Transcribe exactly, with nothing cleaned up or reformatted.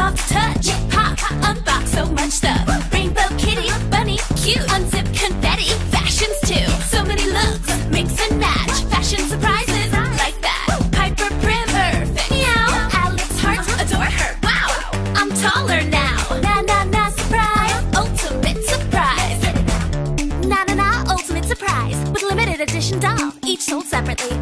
soft touch. Pop, unbox so much stuff. Rainbow kitty, bunny, cute. Unzip confetti, fashions too. So many looks, mix and match. Fashion surprises like that. Piper Prim, perfect. Meow. Alex Hart, adore her. Wow, I'm taller now. Na na na surprise, ultimate surprise. Na na na ultimate surprise with limited edition doll, each sold separately.